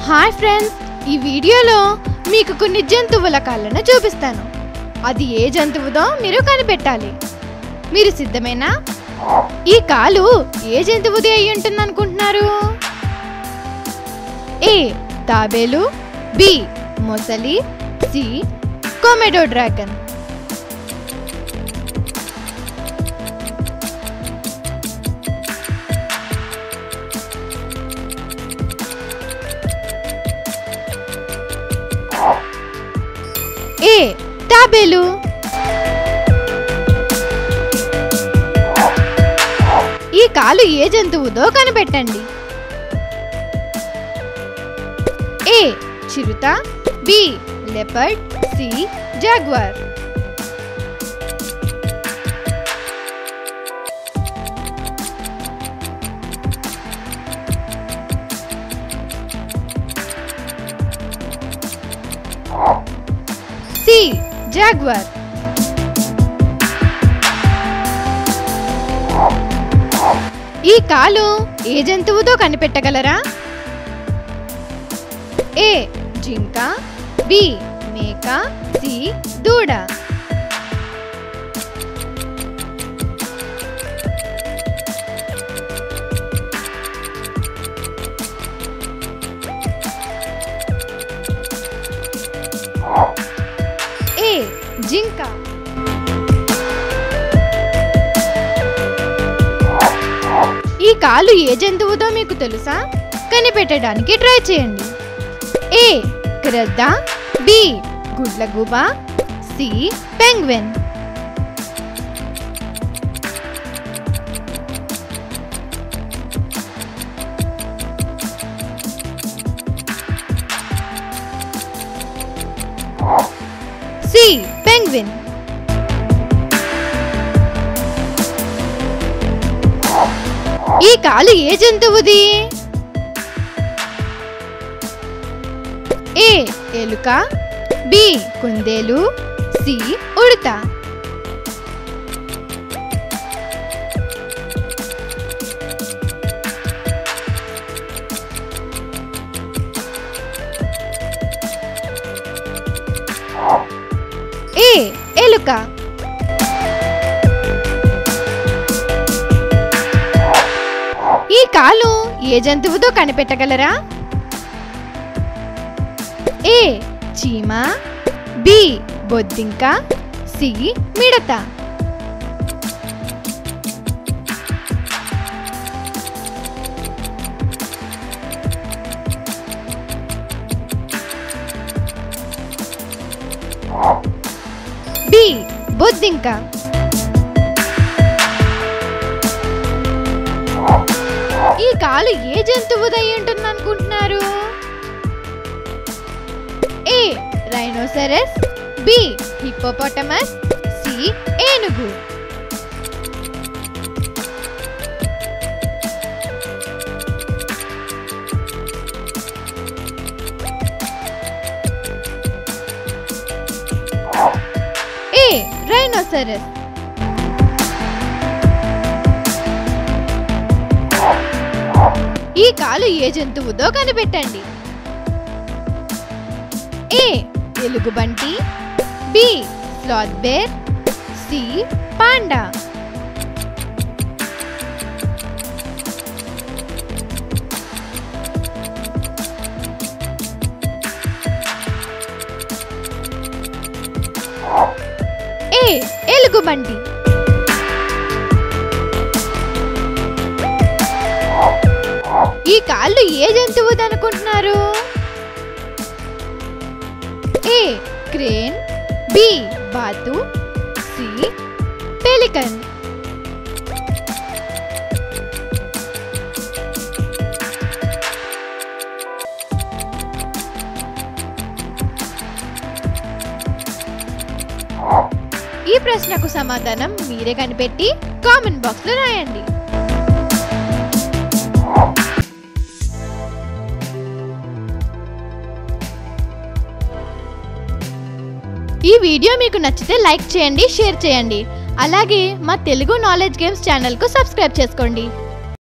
Hi friends, ఈ వీడియోలో మీకు కొన్ని జంతువుల కాళ్ళను చూపిస్తాను. అది ఏ జంతువుదో మీరు కనిపెట్టాలి. మీరు సిద్ధమేనా? ఈ కాలు ఏ జంతువుది అయి ఉంటుంది అనుకుంటున్నారు? ఏ తాబేలు, బి మొసలి, సి కొమెడో డ్రాగన్. ఏ తాబేలు. ఈ కాలు ఏ జంతువుదో కనిపెట్టండి. ఏ చిరుత, B leopard, C jaguar. C jaguar. ఈ కాలు ఏ జంతువుతో కనిపెట్టగలరా? ఏ జింక, బి మేక, సి దూడ. ఏ జింక. ఈ కాలు ఏ జంతువుదో మీకు తెలుసా? కనిపెట్టడానికి ట్రై చేయండి. ఏ గ్రద్ద, బి గుడ్లగూబ, సి పెంగ్విన్. C penguin. ఈ కాలు ఏ జంతువుది? ఏ ఎలుక, బి కుందేలు, సి ఉడత. ఏ ఎలుక. ఈ కాలు ఏ జంతువుతో కనిపెట్టగలరా? ఏ చీమ, బి బొద్దింక, సి మిడత. బి బొద్దింక. ఈ కాలు ఏ జంతువుదై ఉంటుంది అనుకుంటున్నారు? A rhinoceros, B hippopotamus, C ఏనుగు. A rhinoceros. ఈ కాలు ఏ జంతువుదో కనిపెట్టండి. ఏ ఎలుగుబంటి, B sloth bear, C panda. A ఎలుగుబంటి. ఈ కాళ్ళు ఏ జంతువుది అనుకుంటున్నారు? ఏ క్రేన్, బి బాతు, సి పెలికన్. ఈ ప్రశ్నకు సమాధానం మీరే కనిపెట్టి కామెంట్ బాక్స్ లో రాయండి. ఈ వీడియో మీకు నచ్చితే లైక్ చేయండి, షేర్ చేయండి. అలాగే మా తెలుగు నాలెడ్జ్ గేమ్స్ ఛానల్ కు సబ్స్క్రైబ్ చేసుకోండి.